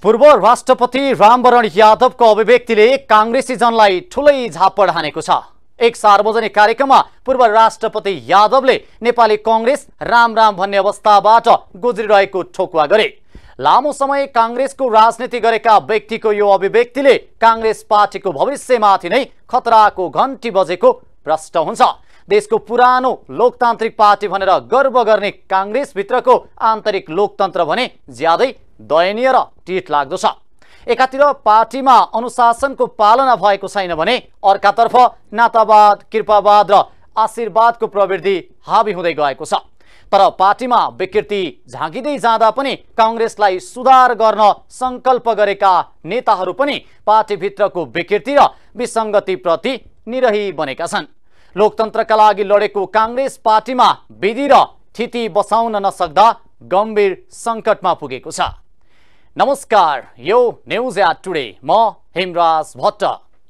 पूर्व राष्ट्रपति रामवरण यादवको अभिव्यक्तिले कांग्रेसी जनलाई ठूलै झापड हानेको छ। एक सार्वजनिक कार्यक्रममा पूर्व राष्ट्रपति यादवले नेपाली कांग्रेस राम राम भन्ने अवस्थाबाट गुज्रिरहेको ठोकुवा गरे। लामो समय कांग्रेसको राजनीति गरेका व्यक्तिको यो अभिव्यक्तिले कांग्रेस पार्टीको भविष्यमाथि नै खतराको घण्टी बजेको प्रश्न हुन्छ। देशको पुरानो लोकतान्त्रिक पार्टी भनेर गर्व गर्ने कांग्रेस भित्रको आन्तरिक लोकतन्त्र भने ज्यादै दयनीय र टिट लाग्दो छ। एकातिर पार्टीमा अनुशासनको पालना भएको छैन भने अर्कातर्फ नातावाद, कृपावाद र आशीर्वादको प्रवृत्ति हावी हुँदै गएको छ। तर पार्टीमा विकृति झाँकिँदै जाँदा पनि कांग्रेसलाई सुधार गर्न संकल्प गरेका नेताहरू पनि पार्टीभित्रको विकृति र विसङ्गतिप्रति निरही बनेका छन्। लोकतन्त्रका लागि लडेको कांग्रेस पार्टीमा विधि र स्थिति बसाउन नसक्दा गम्भीर सङ्कटमा पुगेको छ। नमस्कार, यो न्यूज एट टुडे, म हेमराज भट्ट।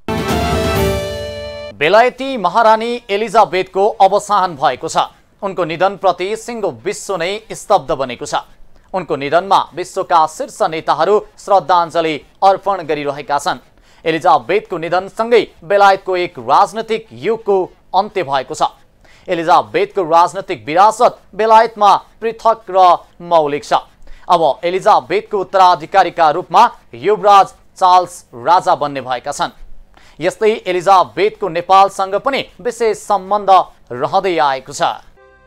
बेलायती महारानी एलिजाबेथको अवसान भएको छ। उनको निधनप्रति सिङ्गो विश्व नै स्तब्ध बनेको छ। उनको निधनमा विश्वका शीर्ष नेताहरू श्रद्धाञ्जली अर्पण गरिरहेका छन्। एलिजाबेथको निधनसँगै बेलायतको एक राजनैतिक युगको अन्त्य भएको छ। एलिजाबेथको राजनैतिक विरासत बेलायतमा पृथक र मौलिक छ। अब एलिजाबेथको उत्तराधिकारीका रूपमा युवराज चार्ल्स राजा बन्ने भएका छन्। यस्तै एलिजाबेथको नेपालसँग पनि विशेष सम्बन्ध रहँदै आएको छ।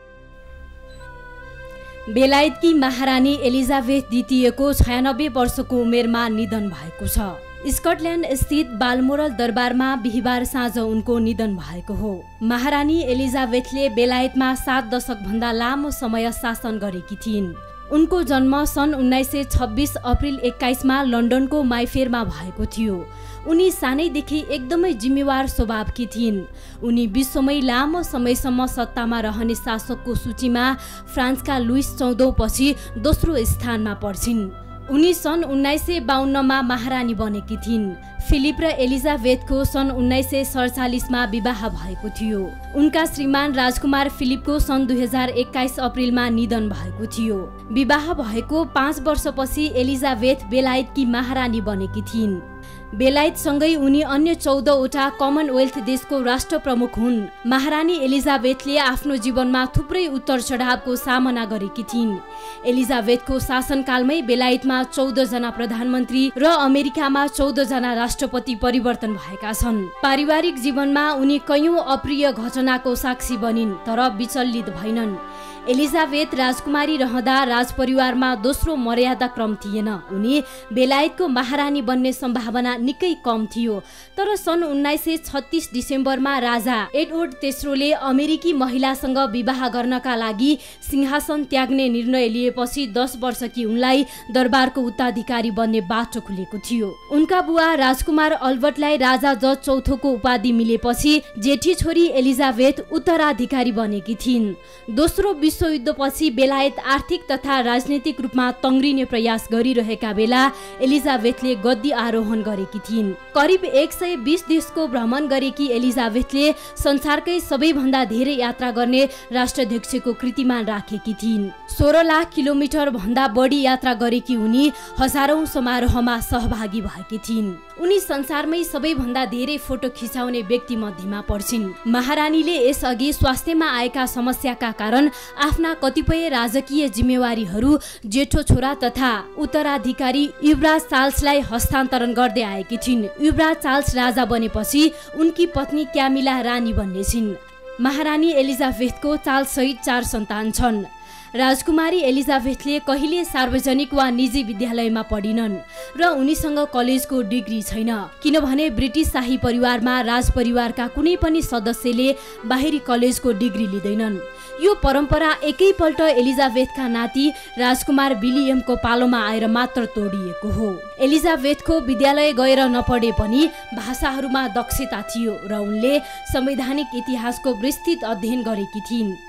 बेलायतकी महारानी एलिजाबेथ द्वितीयको 96 वर्षको उमेरमा निधन भएको छ। स्कटल्यान्ड स्थित बालमोरल दरबारमा बिहिबार साँझ उनको निधन भएको हो। महारानी एलिजाबेथले बेलायतमा 7 दशक भन्दा लामो समय शासन गरेकी थिइन्। उनको जन्म सन् 1926 अप्रिल 21 मा लन्डनको माइफेरमा भएको थियो। उनी सानैदेखि एकदमै जिम्मेवार स्वभावकी थिइन्। उनी विश्वमै लामो समयसम्म सत्तामा रहने शासकको सूचीमा फ्रान्सका लुइस 14 पछि दोस्रो स्थानमा पर्छिन्। उनी सन् 1952 मा महारानी बनेकी थिइन्। फिलिप र एलिजाबेथको सन् 1947 मा विवाह भएको थियो। उनका श्रीमान राजकुमार फिलिपको सन् 2021 अप्रिलमा निधन भएको थियो। विवाह भएको 5 वर्षपछि एलिजाबेथ बेलायतकी महारानी बनेकी थिइन्। बेलायतसँगै उनी अन्य 14 वटा कमनवेल्थ देशको राष्ट्र प्रमुख हुन्। महारानी एलिजाबेथले आफ्नो जीवनमा थुप्रै उतार चढावको सामना गरेकी थिइन्। एलिजाबेथको शासनकालमै बेलायतमा 14 जना प्रधानमन्त्री र अमेरिकामा 14 जना राष्ट्रपति परिवर्तन भएका छन्। पारिवारिक जीवनमा उनी कयौं अप्रिय घटनाको साक्षी बनिन्, तर विचलित भएनन्। एलिजाबेथ राजकुमारी रहँदा राजपरिवारमा दोस्रो मर्यादा क्रम थिएन। उनी बेलायतको महारानी बन्ने सम्भावना निकै कम थियो। तर सन् 1936 डिसेम्बरमा राजा एडवर्ड तेस्रोले अमेरिकी महिलासँग विवाह गर्नका लागि सिंहासन त्याग्ने निर्णय लिएपछि 10 वर्षकी उनलाई दरबारको उत्तराधिकारी बन्ने बाटो खुलेको थियो। उनका बुवा राजकुमार अल्बर्टलाई राजा जर्ज चौथोको उपाधि मिलेपछि जेठी छोरी एलिजाबेथ उत्तराधिकारी बनेकी थिइन्। दोस्रो विश्वयुद्धपछि बेलायत आर्थिक तथा राजनीतिक रूपमा तङ्ग्रिने प्रयास गरिरहेका बेला एलिजाबेथले गद्दी आरोहण गरेकी थिइन्। करिब 120 देशको भ्रमण गरेकी एलिजाबेथले संसारकै सबैभन्दा धेरै यात्रा गर्ने राष्ट्राध्यक्षको कृतिमान राखेकी थिइन्। 16 लाख किलोमिटर भन्दा बढी यात्रा गरेकी उनी हजारौं समारोहमा सहभागी भएकी थिइन्। उनी संसारमै सबैभन्दा धेरै फोटो खिचाउने व्यक्ति मध्येमा पर्छिन्। महारानीले यसअघि स्वास्थ्यमा आएका समस्याका कारण आफ्ना कतिपय राजकीय जिम्मेवारीहरू जेठो छोरा तथा उत्तराधिकारी युवराज चार्ल्सलाई हस्तान्तरण गर्दै आएकी थिइन्। युवराज चार्ल्स राजा बनेपछि उनकी पत्नी क्यामिला रानी बन्नेछिन्। महारानी एलिजाबेथको चार्ल्स सहित 4 सन्तान छन्। राजकुमारी एलिजाबेथले कहिले सार्वजनिक वा निजी विद्यालयमा पढिनन् र उनीसँग कलेजको डिग्री छैन, किनभने ब्रिटिस शाही परिवारमा राजपरिवारका कुनै पनि सदस्यले बाहिरी कलेजको डिग्री लिँदैनन्। यो परम्परा एकैपल्ट एलिजाबेथका नाति राजकुमार विलियमको पालोमा आएर मात्र तोडिएको हो। एलिजाबेथको विद्यालय गएर नपढे पनि भाषाहरूमा दक्षता थियो र उनले संवैधानिक इतिहासको विस्तृत अध्ययन गरेकी थिइन्।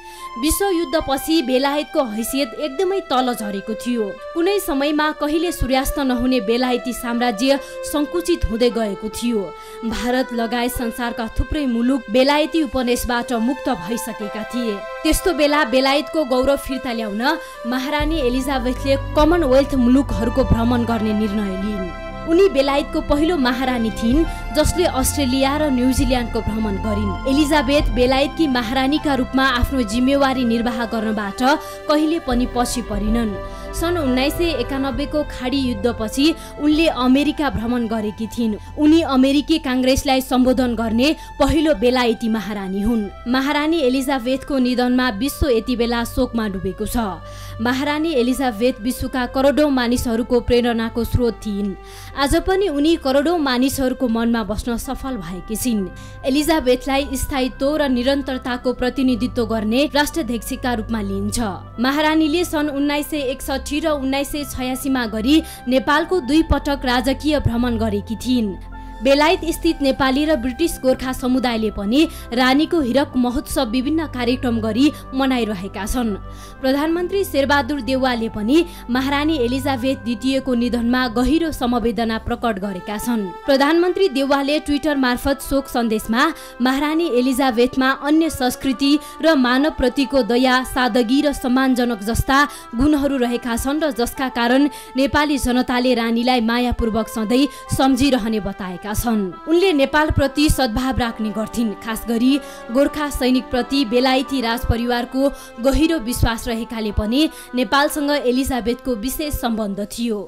विश्वयुद्धपछि बेलायतको हैसियत एकदमै तल झरेको थियो। कुनै समयमा कहिले सूर्यास्त नहुने बेलायती साम्राज्य संकुचित हुँदै गएको थियो। भारत लगायत संसारका थुप्रै मुलुक बेलायती उपनिवेशबाट मुक्त भइसकेका थिए। त्यस्तो बेला बेलायतको गौरव फिर्ता ल्याउन महारानी एलिजाबेथले कमनवेल्थ मुलुकहरूको भ्रमण गर्ने निर्णय लिइन्। उनी बेलायतको पहिलो महारानी थिइन् जसले अस्ट्रेलिया र न्युजिल्यान्डको भ्रमण गरिन्। एलिजाबेथ बेलायतकी महारानीका रूपमा आफ्नो जिम्मेवारी निर्वाह गर्नबाट कहिले पनि पछि परिनन्। सन् 1991 को खाडी युद्धपछि उनले अमेरिका भ्रमण गरेकी थिइन्। उनी अमेरिकी कांग्रेसलाई सम्बोधन गर्ने पहिलो बेलायती महारानी हुन्। महारानी एलिजाबेथको निधनमा विश्व यति बेला शोकमा डुबेको छ। महारानी एलिजाबेथ विश्वका करोडौं मानिसहरूको प्रेरणाको स्रोत थिइन्। आज पनि उनी करोडौं मानिसहरूको मनमा बस्न सफल भएकी छिन्। एलिजाबेथलाई स्थायित्व र निरन्तरताको प्रतिनिधित्व गर्ने राष्ट्राध्यक्षका रूपमा लिइन्छ। महारानीले सन् 1961 र 1986 मा गरी नेपालको 2 पटक राजकीय भ्रमण गरेकी थिइन्। बेलायत स्थित नेपाली र ब्रिटिश गोर्खा समुदायले पनि रानीको हिरक महोत्सव विभिन्न कार्यक्रम गरी मनाइरहेका छन्। प्रधानमन्त्री शेरबहादुर देउवाले पनि महारानी एलिजाबेथ द्वितीयको निधनमा गहिरो समवेदना प्रकट गरेका छन्। प्रधानमन्त्री देउवाले ट्विटर मार्फत शोक सन्देशमा महारानी एलिजाबेथमा अन्य संस्कृति र मानवप्रतिको दया, सादगी र सम्मानजनक जस्ता गुणहरू रहेका छन् र जसका कारण नेपाली जनताले रानीलाई मायापूर्वक सधैँ सम्झिरहने बताएका छन्। उनले नेपाल प्रति सद्भाव राख्ने गर्थिन्। खास गरी गोर्खा सैनिक प्रति बेलायती राजपरिवारको गहिरो विश्वास रहेकाले पनि नेपालसँग एलिजाबेथको विशेष सम्बन्ध थियो।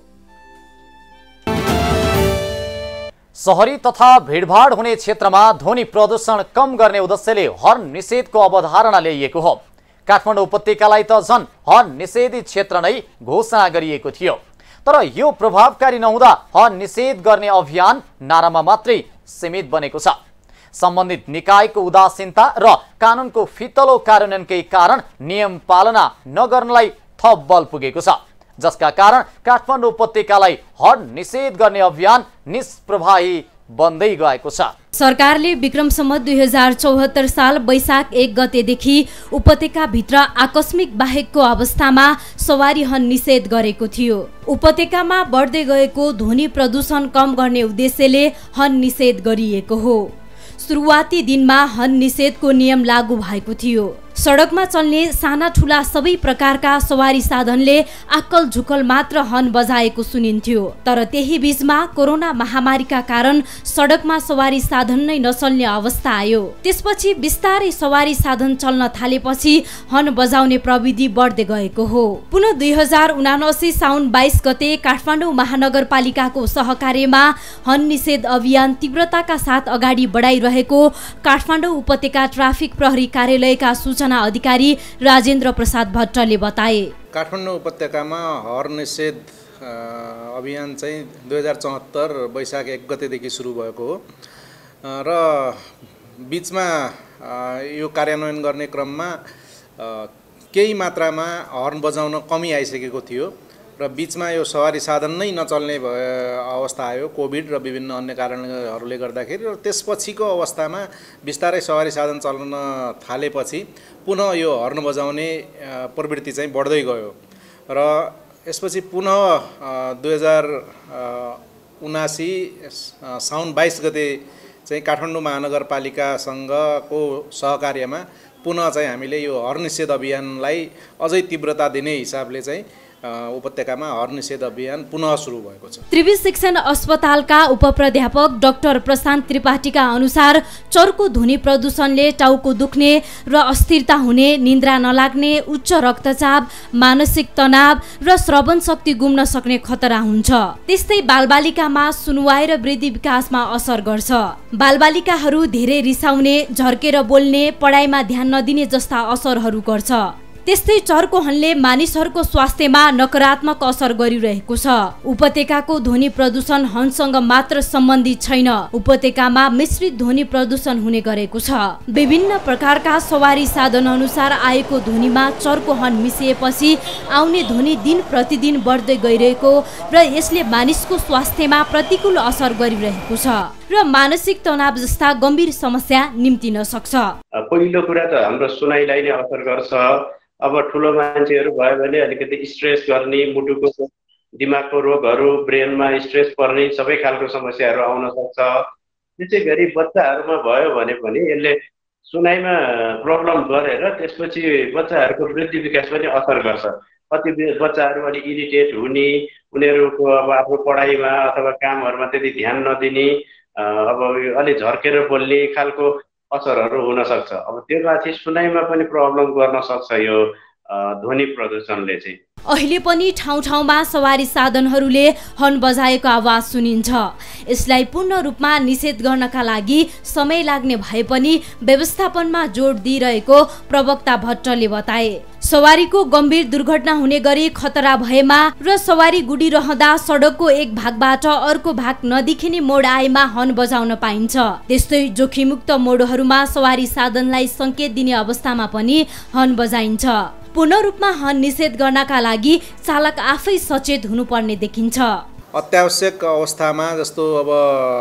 शहरी तथा भिडभाड हुने क्षेत्रमा ध्वनि प्रदूषण कम गर्ने उद्देश्यले हर्न निषेधको अवधारणा ल्याइएको हो। काठमाडौँ उपत्यकालाई त झन् हर्न निषेधित क्षेत्र नै घोषणा गरिएको थियो। तर यो प्रभावकारी नहुँदा हर्न निषेध गर्ने अभियान नारामा मात्रै सीमित बनेको छ। सम्बन्धित निकायको उदासीनता र कानुनको फितलो कार्यान्वयनकै कारण नियम पालना नगर्नलाई थप बल पुगेको छ, जसका कारण काठमाडौँ उपत्यकालाई हर्न निषेध गर्ने अभियान निष्प्रभावी बन्दै गएको छ। सरकारले विक्रम सम्वत 2074 साल वैशाख 1 गतेदेखि उपत्यकाभित्र आकस्मिक बाहेकको अवस्थामा सवारी हर्न निषेध गरेको थियो। उपत्यकामा बढ्दै गएको ध्वनि प्रदूषण कम गर्ने उद्देश्यले हर्न निषेध गरिएको हो। सुरुवाती दिनमा हर्न निषेधको नियम लागू भएको थियो। सडकमा चल्ने साना ठुला सबै प्रकारका सवारी साधनले आक्कल झुक्कल मात्र हर्न बजाएको सुनिन्थ्यो। तर त्यही बीचमा कोरोना महामारीका कारण सडकमा सवारी साधन नै नचल्ने अवस्था आयो। त्यसपछि बिस्तारै सवारी साधन चल्न थालेपछि हर्न बजाउने प्रविधि बढ्दै गएको हो। पुनः 2079 साउन 22 गते काठमाडौँ महानगरपालिकाको सहकार्यमा हर्न निषेध अभियान तीव्रताका साथ अगाडि बढाइरहेको काठमाडौँ उपत्यका ट्राफिक प्रहरी कार्यालयका सूचना अधिकारी राजेन्द्र प्रसाद भट्टले बताए। काठमाडौँ उपत्यकामा हर्न निषेध अभियान चाहिँ 2074 वैशाख 1 गतेदेखि सुरु भएको हो र बीचमा यो कार्यान्वयन गर्ने क्रममा केही मात्रामा हर्न बजाउन कमी आइसकेको थियो र बीचमा यो सवारी साधन नै नचल्ने अवस्था आयो कोभिड र विभिन्न अन्य कारणहरूले गर्दाखेरि। र त्यसपछिको अवस्थामा बिस्तारै सवारी साधन चल्न थालेपछि पुनः यो हर्न बजाउने प्रवृत्ति चाहिँ बढ्दै गयो र यसपछि पुनः 2079 साउन 22 गते चाहिँ काठमाडौँ महानगरपालिकासँगको सहकार्यमा पुनः चाहिँ हामीले यो हर्न निषेध अभियानलाई अझै तीव्रता दिने हिसाबले चाहिँ उपत्यकामा हर्न निषेध अभियान पुनः सुरु भएको छ। त्रिवी शिक्षण अस्पतालका उपप्राध्यापक डाक्टर प्रशान्त त्रिपाठीका अनुसार चर्को ध्वनि प्रदूषणले टाउको दुख्ने र अस्थिरता हुने, निन्द्रा नलाग्ने, उच्च रक्तचाप, मानसिक तनाव र श्रवण शक्ति गुम्न सक्ने खतरा हुन्छ। त्यस्तै बालबालिकामा सुनुवाई र वृद्धि विकासमा असर गर्छ। बालबालिकाहरू धेरै रिसाउने, झर्केर बोल्ने, पढाइमा ध्यान नदिने जस्ता असरहरू गर्छ। त्यस्तै चर्को हर्नले मानिसहरूको स्वास्थ्यमा नकारात्मक असर गरिरहेको छ। उपत्यकाको ध्वनि प्रदूषण हर्नसँग मात्र सम्बन्धित छैन, उपत्यकामा मिश्रित ध्वनि प्रदूषण हुने गरेको छ। विभिन्न प्रकारका सवारी साधन अनुसार आएको ध्वनिमा चर्को हर्न मिसिएपछि आउने ध्वनि दिन प्रतिदिन बढ्दै गइरहेको र यसले मानिसको स्वास्थ्यमा प्रतिकूल असर गरिरहेको छ र मानसिक तनाव जस्ता गम्भीर समस्या निम्तिन सक्छ। पहिलो कुरा त हाम्रो सुनाइलाई नै असर गर्छ। अब ठुलो मान्छेहरू भयो भने अलिकति स्ट्रेस गर्ने, मुटुको दिमागको रोगहरू, ब्रेनमा स्ट्रेस पर्ने सबै खालको समस्याहरू आउन सक्छ। त्यसै गरी बच्चाहरूमा भयो भने पनि यसले सुनाइमा प्रब्लम गरेर त्यसपछि बच्चाहरूको वृद्धि विकास पनि असर गर्छ। कति बच्चाहरू अलि इरिटेट हुने, उनीहरूको अब आफ्नो पढाइमा अथवा कामहरूमा त्यति ध्यान नदिने, अब अलि झर्केर बोल्ने खालको असरहरू हुन सक्छ। अब त्यो माथि सुनाइमा पनि प्रब्लम गर्न सक्छ यो ध्वनि प्रदूषणले चाहिँ। अहिले पनि ठाउँ ठाउँमा सवारी साधनहरूले हर्न बजाएको आवाज सुनिन्छ। यसलाई पूर्ण रूपमा निषेध गर्नका लागि समय लाग्ने भए पनि व्यवस्थापनमा जोड दिइरहेको प्रवक्ता भट्टले बताए। सवारीको गम्भीर दुर्घटना हुने गरी खतरा भएमा र सवारी गुडिरहँदा सडकको एक भागबाट अर्को भाग नदेखिने मोड आएमा हर्न बजाउन पाइन्छ। त्यस्तै जोखिममुक्त मोडहरूमा सवारी साधनलाई संकेत दिने अवस्थामा पनि हर्न बजाइन्छ। पूर्ण रूपमा हर्न निषेध गर्नका लागि चालक आफै सचेत हुनुपर्ने देखिन्छ। अत्यावश्यक अवस्थामा जस्तो अब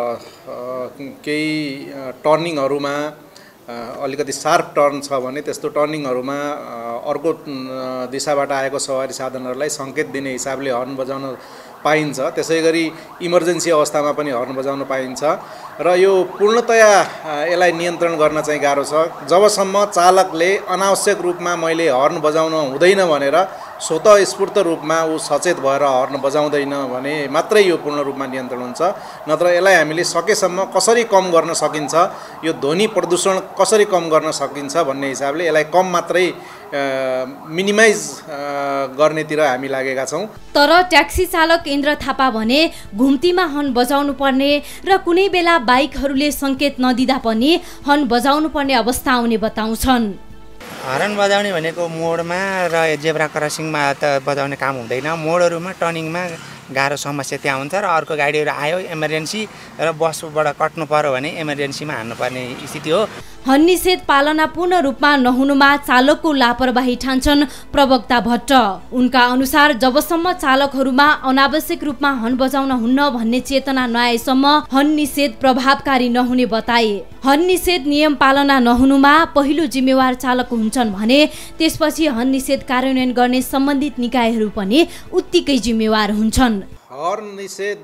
केही टर्निङहरूमा अलिकति सार्प टर्न छ भने त्यस्तो टर्निङहरूमा अर्को दिशाबाट आएको सवारी साधनहरूलाई सङ्केत दिने हिसाबले हर्न बजाउन पाइन्छ। त्यसै गरी इमर्जेन्सी अवस्थामा पनि हर्न बजाउन पाइन्छ र यो पूर्णतया यसलाई नियन्त्रण गर्न चाहिँ गाह्रो छ। जबसम्म चालकले अनावश्यक रूपमा मैले हर्न बजाउन हुँदैन भनेर स्वतः स्फूर्त रूपमा ऊ सचेत भएर हर्न बजाउँदैन भने मात्रै यो पूर्ण रूपमा नियन्त्रण हुन्छ। नत्र यसलाई हामीले सकेसम्म कसरी कम गर्न सकिन्छ, यो ध्वनि प्रदूषण कसरी कम गर्न सकिन्छ भन्ने हिसाबले यसलाई कम मात्रै मिनिमाइज गर्नेतिर हामी लागेका छौँ। तर ट्याक्सी चालक इन्द्र थापा भने घुम्तीमा हर्न बजाउनु पर्ने र कुनै बेला बाइकहरूले सङ्केत नदिँदा पनि हर्न बजाउनु पर्ने अवस्था आउने बताउँछन्। हर्न बजाउने भनेको मोडमा र जेब्रा क्रसिङमा त बजाउने काम हुँदैन। मोडहरूमा टर्निङमा गाह्रो समस्या त्यहाँ हुन्छ र अर्को गाडीहरू आयो इमर्जेन्सी र बसबाट कट्नु पर्यो भने इमर्जेन्सीमा हान्नुपर्ने स्थिति हो। हर्न निषेध पालना पूर्ण रूपमा नहुनुमा चालकको लापरवाही ठान्छन् प्रवक्ता भट्ट। उनका अनुसार जबसम्म चालकहरूमा अनावश्यक रूपमा हर्न बजाउन हुन्न भन्ने चेतना नआएसम्म हर्न निषेध प्रभावकारी नहुने बताए। हर्न निषेध नियम पालना नहुनुमा पहिलो जिम्मेवार चालक हुन्छन् भने त्यसपछि हर्न निषेध कार्यान्वयन गर्ने सम्बन्धित निकायहरू पनि उत्तिकै जिम्मेवार हुन्छन्। हर्न निषेध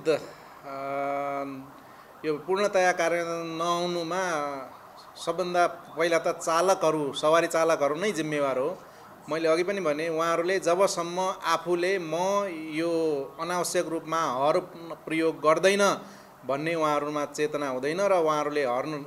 यो पूर्णतया कार्यान्वयन नहुनुमा सबभन्दा पहिला त चालकहरू, सवारी चालकहरू नै जिम्मेवार हो। मैले अघि पनि भने उहाँहरूले जबसम्म आफूले म यो अनावश्यक रूपमा हर्न प्रयोग गर्दैन भन्ने उहाँहरूमा चेतना हुँदैन र उहाँहरूले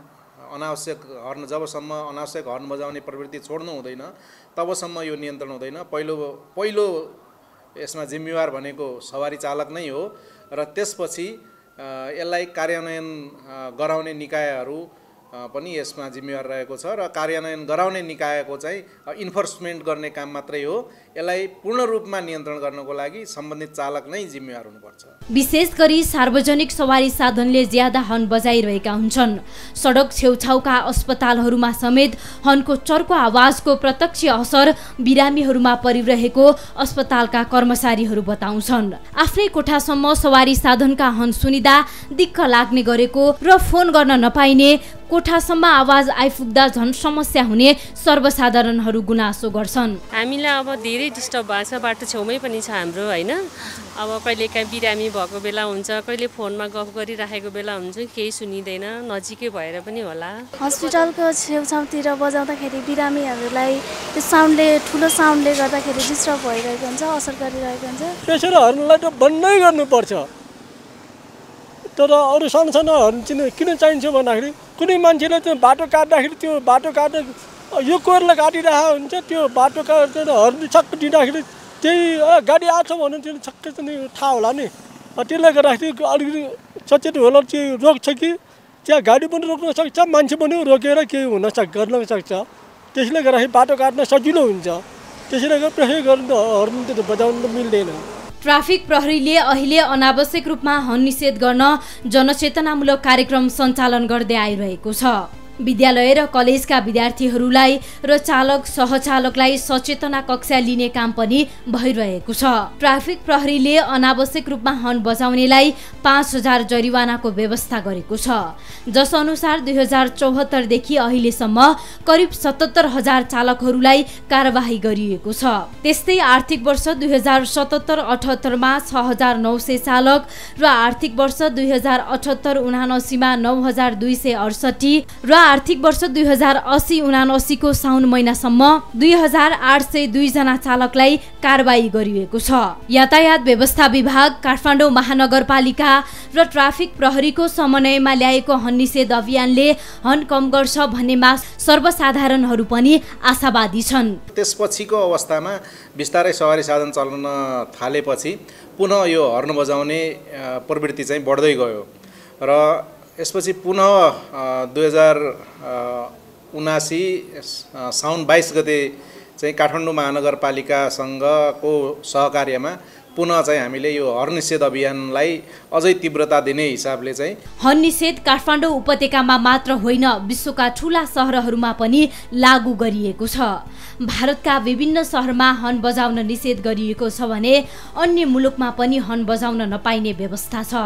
जबसम्म अनावश्यक हर्न बजाउने प्रवृत्ति छोड्नु हुँदैन तबसम्म यो नियन्त्रण हुँदैन। पहिलो यसमा जिम्मेवार भनेको सवारी चालक नै हो र त्यसपछि यसलाई कार्यान्वयन गराउने निकायहरू पनि यसमा जिम्मेवार रहेको छ र कार्यान्वयन गराउने निकायको चाहिँ इन्फोर्समेन्ट गर्ने काम मात्रै हो। यसलाई पूर्ण रूपमा नियन्त्रण गर्नको लागि सम्बन्धित चालक नै जिम्मेवार हुनुपर्छ। विशेष गरी सार्वजनिक सवारी साधनले ज्यादा हर्न बजाइरहेका हुन्छन्। सडक छेउछाउका अस्पतालहरूमा समेत हर्नको चर्को आवाजको प्रत्यक्ष असर बिरामीहरूमा परिरहेको अस्पतालका कर्मचारीहरू बताउँछन्। आफ्नै कोठासम्म सवारी साधनका हर्न सुनिदा दिक्क लाग्ने गरेको र फोन गर्न नपाइने, कोठासम्म आवाज आइपुग्दा झन् समस्या हुने सर्वसाधारणहरू गुनासो गर्छन्। हामीलाई अब धेरै डिस्टर्ब भएको छ। बाटो छेउमै पनि छ हाम्रो होइन। अब कहिले काहीँ बिरामी भएको बेला हुन्छ, कहिले फोनमा गफ गरिराखेको बेला हुन्छ, केही सुनिँदैन। नजिकै भएर पनि होला। हस्पिटलको छेउछाउतिर बजाउँदाखेरि बिरामीहरूलाई त्यो साउन्डले, ठुलो साउन्डले गर्दाखेरि डिस्टर्ब भइरहेको हुन्छ, असर गरिरहेको हुन्छ। त्यसरी हर्नलाई त बन्दै गर्नुपर्छ। तर अरू सानो हर्न किन चाहिन्छ भन्दाखेरि कुनै मान्छेले त्यो बाटो काट्दाखेरि त्यो बाटो काट्दा यो कोरले काटिरहेको हुन्छ, त्यो बाटो काटेर हर्न छक्क दिँदाखेरि त्यही गाडी आएको छ भने त्यो छक्कै चाहिँ थाहा होला नि। त्यसले गर्दाखेरि अलिकति सचेत होला, त्यो रोक्छ कि त्यहाँ गाडी पनि रोक्न सक्छ, मान्छे पनि रोकेर केही गर्न सक्छ। त्यसले गर्दाखेरि बाटो काट्न सजिलो हुन्छ। त्यसैले गर्दा प्रेसर गरेर हर्न त बजाउनु त मिल्दैन। ट्राफिक प्रहरीले अहिले अनावश्यक रूपमा हर्न निषेध गर्न जनचेतनामूलक कार्यक्रम सञ्चालन गर्दै आइरहेको छ। विद्यालय र कलेजका विद्यार्थीहरूलाई र चालक सहचालकलाई सचेतना कक्षा लिने काम पनि भइरहेको छ। ट्राफिक प्रहरीले अनावश्यक रूपमा हर्न बजाउनेलाई 5000 जरिवानाको व्यवस्था गरेको छ, जस अनुसार 2074 देखि अहिलेसम्म करिब 77,000 चालकहरूलाई कारबाही गरिएको छ। त्यस्तै आर्थिक वर्ष 2077-78 मा 6,900 चालक र आर्थिक वर्ष 2078-79 मा 9,268 र आर्थिक वर्ष 2080-79 को साउन महिनासम्म 2,802 जना चालकलाई कारबाही गरिएको छ। यातायात व्यवस्था विभाग, काठमाडौँ महानगरपालिका र ट्राफिक प्रहरीको समन्वयमा ल्याएको हर्न निषेध अभियानले हर्न कम गर्छ भन्नेमा सर्वसाधारणहरू पनि आशावादी छन्। त्यसपछिको अवस्थामा बिस्तारै सवारी साधन चल्न थालेपछि पुनः यो हर्न बजाउने प्रवृत्ति चाहिँ बढ्दै गयो र यसपछि पुनः 2079 साउन 22 गते चाहिँ काठमाडौँ महानगरपालिकासँगको सहकार्यमा पुनः चाहिँ हामीले यो हर्न निषेध अभियानलाई अझै तीव्रता दिने हिसाबले चाहिँ हर्न निषेध काठमाडौँ उपत्यकामा मात्र होइन, विश्वका ठूला सहरहरूमा पनि लागू गरिएको छ। भारतका विभिन्न सहरमा हर्न बजाउन निषेध गरिएको छ भने अन्य मुलुकमा पनि हर्न बजाउन नपाइने व्यवस्था छ।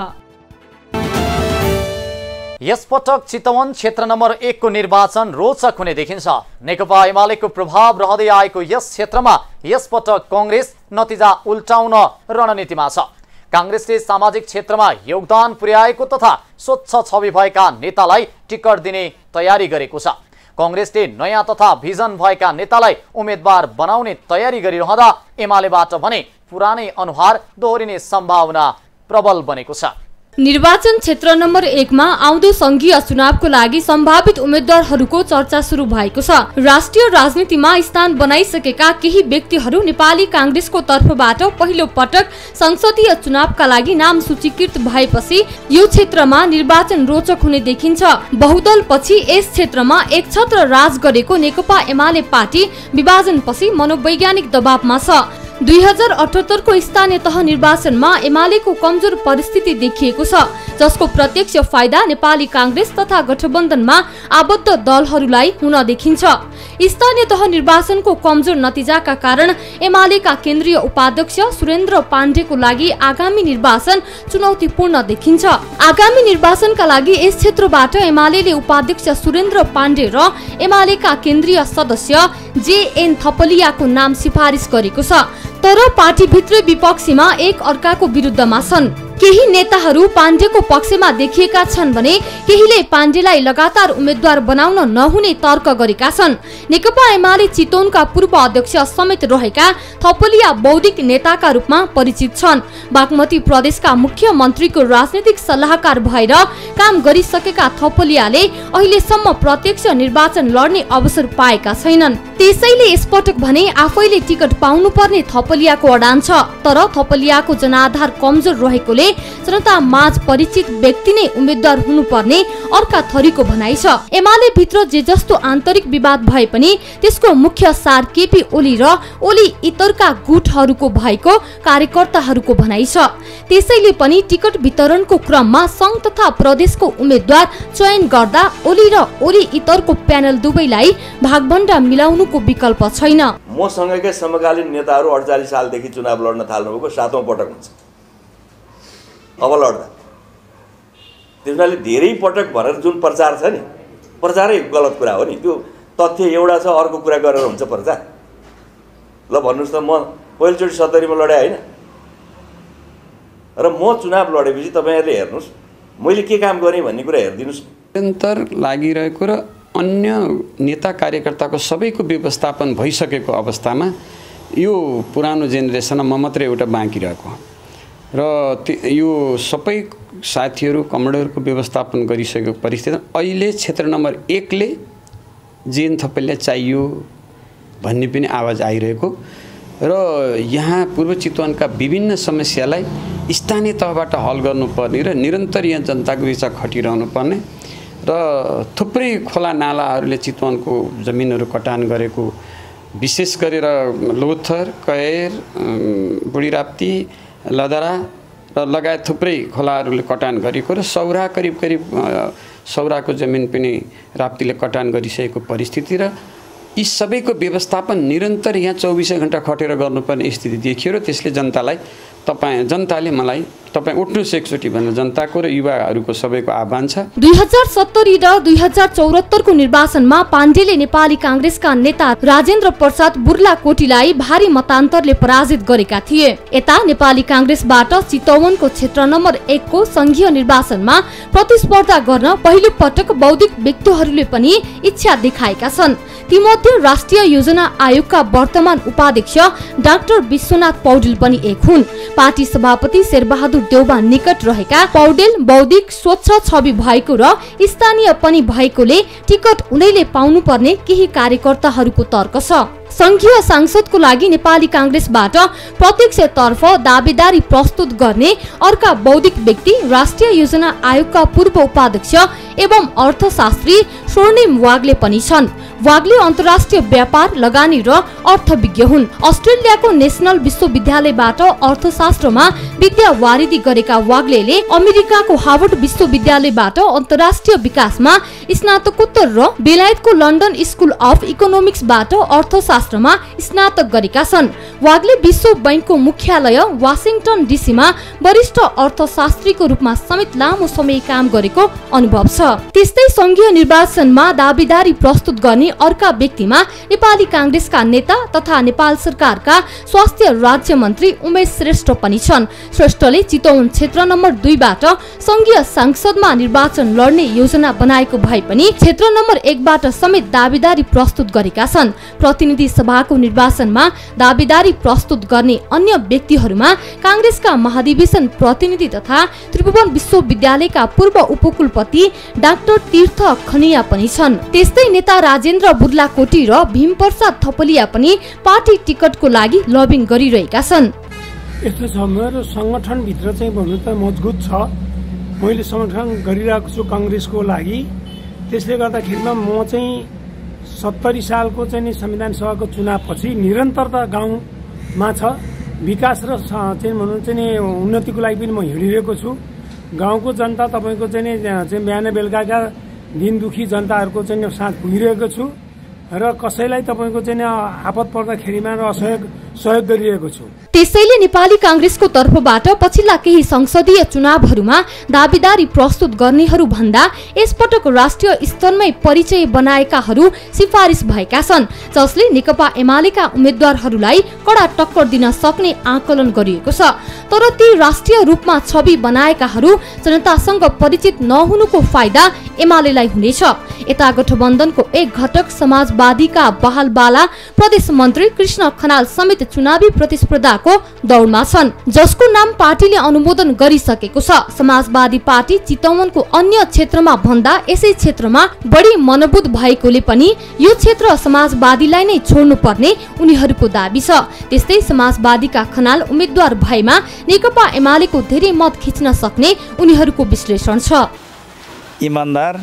यसपटक चितवन क्षेत्र नम्बर 1 को निर्वाचन रोचक हुने देखिन्छ। नेकपा एमालेको प्रभाव रहँदै आएको यस क्षेत्रमा यसपटक कांग्रेस नतिजा उल्टाउन रणनीतिमा छ। कांग्रेसले सामाजिक क्षेत्रमा योगदान पुर्याएको तथा स्वच्छ छवि भएका नेतालाई टिकट दिने तयारी गरेको छ। कांग्रेसले नयाँ तथा भिजन भएका नेतालाई उम्मेदवार बनाउने तयारी गरिरहँदा एमालेबाट भने पुरानै अनुहार दोहोरिने सम्भावना प्रबल बनेको छ। निर्वाचन क्षेत्र नम्बर 1 मा आउँदो संघीय चुनावको लागि सम्भावित उम्मेद्वारहरूको चर्चा सुरु भएको छ। राष्ट्रिय राजनीतिमा स्थान बनाइसकेका केही व्यक्तिहरू नेपाली कांग्रेसको तर्फबाट पहिलो पटक संसदीय चुनावका लागि नाम सूचीकृत भएपछि यो क्षेत्रमा निर्वाचन रोचक हुने देखिन्छ। बहुदल पछि यस क्षेत्रमा एक छत्र राज गरेको नेकपा एमाले पार्टी विभाजनपछि मनोवैज्ञानिक दबावमा छ। 2078 को स्थानीय तह निर्वाचनमा एमालेको कमजोर परिस्थिति देखिएको छ, जसको प्रत्यक्ष फाइदा नेपाली कांग्रेस तथा गठबन्धनमा आबद्ध दलहरूलाई हुन देखिन्छ। स्थानीय तह निर्वाचनको कमजोर नतिजाका कारण एमालेका केन्द्रीय उपाध्यक्ष सुरेन्द्र पाण्डेको लागि आगामी निर्वाचन चुनौतीपूर्ण देखिन्छ। आगामी निर्वाचनका लागि यस क्षेत्रबाट एमालेले उपाध्यक्ष सुरेन्द्र पाण्डे र एमालेका केन्द्रीय सदस्य JN थपलियाको नाम सिफारिस गरेको छ, तर पार्टीभित्र विपक्षीमा एक अर्काको विरुद्धमा छन्। केही नेताहरू पाण्डेको पक्षमा देखिएका छन् भने केहीले पाण्डेलाई लगातार उम्मेद्वार बनाउन नहुने तर्क गरेका छन्। नेकपा एमाले चितवनका पूर्व अध्यक्ष समेत रहेका थपलिया बौद्धिक नेताका रूपमा परिचित छन्। बागमती प्रदेशका मुख्यमन्त्रीको राजनीतिक सल्लाहकार भएर काम गरिसकेका थपलियाले अहिलेसम्म प्रत्यक्ष निर्वाचन लड्ने अवसर पाएका छैनन्। त्यसैले यसपटक भने आफैले टिकट पाउनुपर्ने थपलियाको अडान छ, तर थपलियाको जनाधार कमजोर रहेकोले जनता माझ परिचित व्यक्ति नै उम्मेद्वार हुनुपर्ने अर्का थरीको भनाइ छ। एमाले भित्र जे जस्तो आन्तरिक विवाद भए पनि त्यसको मुख्य सार केपी ओली र ओली इतरका गुटहरूको भएको कार्यकर्ताहरूको भनाइ छ। त्यसैले पनि टिकट वितरणको क्रममा संघ तथा प्रदेशको उम्मेद्वार चयन गर्दा ओली र ओली इतरको प्यानल दुवैलाई भागभण्डा मिलाउनुको विकल्प छैन। मसँगकै समकालीन नेताहरू 48 सालदेखि चुनाव लड्न थाल्नुभएको 7औं पटक हुन्छ अब लड्दा। त्यसैले धेरै पटक भनेर जुन प्रचार छ नि, प्रचारै गलत कुरा हो नि। त्यो तथ्य एउटा छ, अर्को कुरा गरेर हुन्छ प्रचार। ल भन्नुस् त, म पहिलोचोटि 70 मा लडे हैन र म चुनाव लडेपछि तपाईहरुले हेर्नुस् मैले के काम गरेँ भन्ने कुरा हेर्दिनुस्। निरन्तर लागिरहेको र अन्य नेता कार्यकर्ताको सबैको व्यवस्थापन भइसकेको अवस्थामा यो पुरानो जेनेरेसनमा मात्रै एउटा बाँकी रहेको र यो सबै साथीहरू कमरेडरको व्यवस्थापन गरिसकेको परिस्थितिमा अहिले क्षेत्र नम्बर 1 ले JN थपलिया चाहियो भन्ने पनि आवाज आइरहेको र यहाँ पूर्व चितवनका विभिन्न समस्यालाई स्थानीय तहबाट हल गर्नुपर्ने र निरन्तर यहाँ जनताको बिचमा खटिरहनु पर्ने र थुप्रै खोला नालाहरूले चितवनको जमिनहरू कटान गरेको, विशेष गरेर लोथर, कयर, बुढीराप्ती, लदरा र लगायत थुप्रै खोलाहरूले कटान गरेको र सौरा करिब सौराको जमिन पनि राप्तीले कटान गरिसकेको परिस्थिति र यी सबैको व्यवस्थापन निरन्तर यहाँ 24 घण्टा खटेर गर्नुपर्ने स्थिति देखियो र त्यसले जनताले मलाई तपाईँ उठ्नुहोस् एकचोटि भनेर जनताको र युवाहरूको सबैको आह्वान छ। 2070 र 2074 को निर्वाचनमा पाण्डेले नेपाली कांग्रेसका नेता राजेन्द्र प्रसाद बुर्लाकोटीलाई भारी मतान्तरले पराजित गरेका थिए। यता नेपाली कांग्रेसबाट चितवनको क्षेत्र नम्बर 1 को संघीय निर्वाचनमा प्रतिस्पर्धा गर्न पहिलो पटक बौद्धिक व्यक्तिहरूले पनि इच्छा देखाएका छन्। तीमध्ये राष्ट्रिय योजना आयोगका वर्तमान उपाध्यक्ष डाक्टर विश्वनाथ पौडेल पनि एक हुन्। पार्टी सभापति शेरबहादुर देउबा निकट रहेका पौडेल बौद्धिक स्वच्छ छवि भएको र स्थानीय पनि भएकोले टिकट उनैले पाउनुपर्ने केही कार्यकर्ताहरूको तर्क छ। संघीय सांसदको लागि नेपाली कांग्रेसबाट प्रत्यक्षतर्फ दावेदारी प्रस्तुत गर्ने अर्का बौद्धिक व्यक्ति राष्ट्रिय योजना आयोगका पूर्व उपाध्यक्ष एवं अर्थशास्त्री स्वर्णिम वाग्ले पनि छन्। वाग्ले अन्तर्राष्ट्रिय व्यापार लगानी र अर्थविज्ञ हुन्। अस्ट्रेलियाको नेशनल विश्वविद्यालयबाट अर्थशास्त्रमा विद्या वारिदी गरेका वाग्लेले अमेरिकाको हार्वर्ड विश्वविद्यालयबाट अन्तर्राष्ट्रिय विकासमा स्नातकोत्तर र बेलायतको लन्डन स्कुल अफ इकोनोमिक्सबाट अर्थशास्त्रमा स्नातक गरेका छन्। वाग्ले विश्व बैंकको मुख्यालय वाशिंगटन डीसीमा वरिष्ठ अर्थशास्त्रीको रूपमा समेत लामो समय काम गरेको अनुभव छ। त्यस्तै संघीय निर्वाचनमा दावेदारी प्रस्तुत गर्ने अर्का व्यक्तिमा नेपाली कांग्रेसका नेता तथा नेपाल सरकारका स्वास्थ्य राज्य मन्त्री उमेश श्रेष्ठ पनि छन्। श्रेष्ठले चितवन क्षेत्र नम्बर 2 बाट संघीय सांसदमा निर्वाचन लड्ने योजना बनाएको भए पनि क्षेत्र नम्बर 1 बाट समेत दावेदारी प्रस्तुत गरेका छन्। प्रतिनिधि सभाको निर्वाचनमा दावेदारी प्रस्तुत गर्ने अन्य व्यक्तिहरूमा कांग्रेसका महाधिवेशन प्रतिनिधि तथा त्रिभुवन विश्वविद्यालयका पूर्व उपकुलपति डाक्टर तीर्थ खनिया पनि छन्। त्यस्तै नेता राजेन्द्र बुर्लाकोटी र भीमप्रसाद थपलिया पनि पार्टी टिकटको लागि लबिङ गरिरहेका छन्। यस्तो छ, मेरो संगठनभित्र चाहिँ भन्नु त मजबुत छ। मैले संगठन गरिरहेको छु कांग्रेसको लागि। त्यसले गर्दाखेरिमा म चाहिँ 70 सालको चाहिँ संविधान सभाको चुनावपछि निरन्तरता गाउँमा छ। विकास र चाहिँ भन्नु चाहिँ उन्नतिको लागि पनि म हिँडिरहेको छु। गाउँको जनता तपाईँको चाहिँ बिहान बेलुकाका दिन दुखी जनताहरूको चाहिँ साथ पुगिरहेको छु र कसैलाई तपाईँको चाहिँ आपत पर्दाखेरिमा सहयोग गरिरहेको छु। त्यसैले नेपाली कांग्रेसको तर्फबाट पछिल्ला केही संसदीय चुनावहरूमा दावेदारी प्रस्तुत गर्नेहरू भन्दा यसपटक राष्ट्रिय स्तरमै परिचय बनाएकाहरू सिफारिस भएका छन्, जसले नेकपा एमालेका उम्मेद्वारहरूलाई कडा टक्कर दिन सक्ने आकलन गरिएको छ। तर ती राष्ट्रिय रूपमा छवि बनाएकाहरू जनतासँग परिचित नहुनुको फाइदा एमालेलाई हुनेछ। यता गठबन्धनको एक घटक समाजवादीका बहालबाला प्रदेश मन्त्री कृष्ण खनाल समेत चुनावी प्रतिस्पर्धाको दौडमा छन्, जसको नाम पार्टीले अनुमोदन गरिसकेको छ। समाजवादी पार्टी चितवनको अन्य क्षेत्रमा भन्दा यसै क्षेत्रमा बढी मनोबुध भएकोले पनि यो क्षेत्र समाजवादीलाई नै छोड्नुपर्ने उनीहरूको दाबी छ। त्यस्तै समाजवादीका खनाल उम्मेद्वार भएमा नेकपा एमालेको धेरै मत खिच्न सक्ने उनीहरूको विश्लेषण छ। इमानदार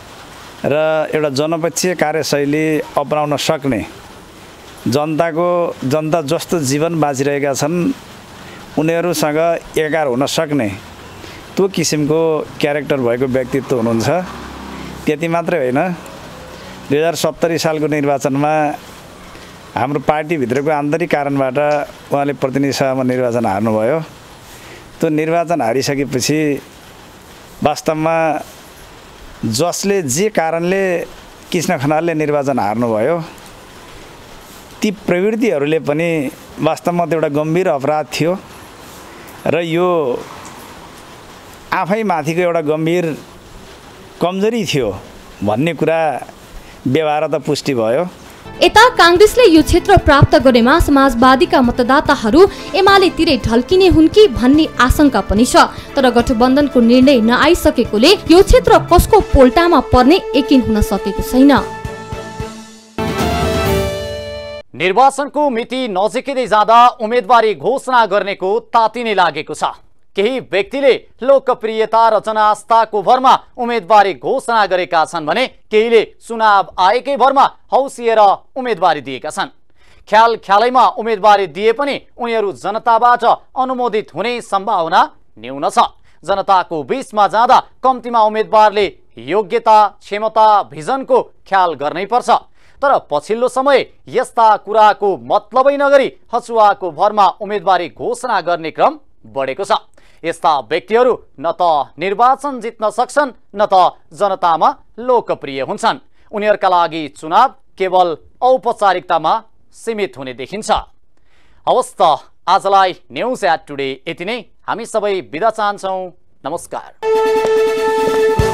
र एउटा जनपक्षीय कार्यशैली अपनाउन सक्ने, जनता जस्तो जीवन बाँचिरहेका छन् उनीहरूसँग एकार हुन सक्ने त्यो किसिमको क्यारेक्टर भएको व्यक्तित्व हुनुहुन्छ। त्यति मात्रै होइन, 2070 सालको निर्वाचनमा हाम्रो पार्टीभित्रको आन्तरिक कारणबाट उहाँले प्रतिनिधि सभामा निर्वाचन हार्नुभयो। त्यो निर्वाचन हारिसकेपछि वास्तवमा जसले जे कारणले कृष्ण खनालले निर्वाचन हार्नुभयो ती प्रवृत्तिहरूले पनि वास्तवमा त्यो एउटा गम्भीर अपराध थियो र यो आफै माथिको एउटा गम्भीर कमजोरी थियो भन्ने कुरा व्यवहार त पुष्टि भयो। यता कांग्रेसले यो क्षेत्र प्राप्त गरेमा समाजवादीका मतदाताहरू एमालेतिरै ढल्किने हुन् कि भन्ने आशंका पनि छ। तर गठबन्धनको निर्णय नआइसकेकोले यो क्षेत्र कसको पोल्टामा पर्ने यकिन हुन सकेको छैन। निर्वाचनको मिति नजिकै जाँदा उम्मेदवारी घोषणा गर्नेको तातिनै लागेको छ। केही व्यक्तिले लोकप्रियता र जनआस्थाको भरमा उम्मेदवारी घोषणा गरेका छन् भने केहीले चुनाव आएकै भरमा हौसिएर उम्मेदवारी दिएका छन्। ख्यालैमा उम्मेदवारी दिए पनि उनीहरू जनताबाट अनुमोदित हुने सम्भावना न्यून छ। जनताको बीचमा जाँदा कम्तीमा उम्मेदवारले योग्यता, क्षमता, भिजनको ख्याल गर्नैपर्छ। तर पछिल्लो समय यस्ता कुराको मतलबै नगरी हचुवाको भरमा उम्मेदवारी घोषणा गर्ने क्रम बढेको छ। यस्ता व्यक्तिहरू न त निर्वाचन जित्न सक्छन् न त जनतामा लोकप्रिय हुन्छन्। उनीहरूका लागि चुनाव केवल औपचारिकतामा सीमित हुने देखिन्छ। हवस् त आजलाई न्युज एट टुडे यति नै। हामी सबै बिदा चाहन्छौँ। नमस्कार।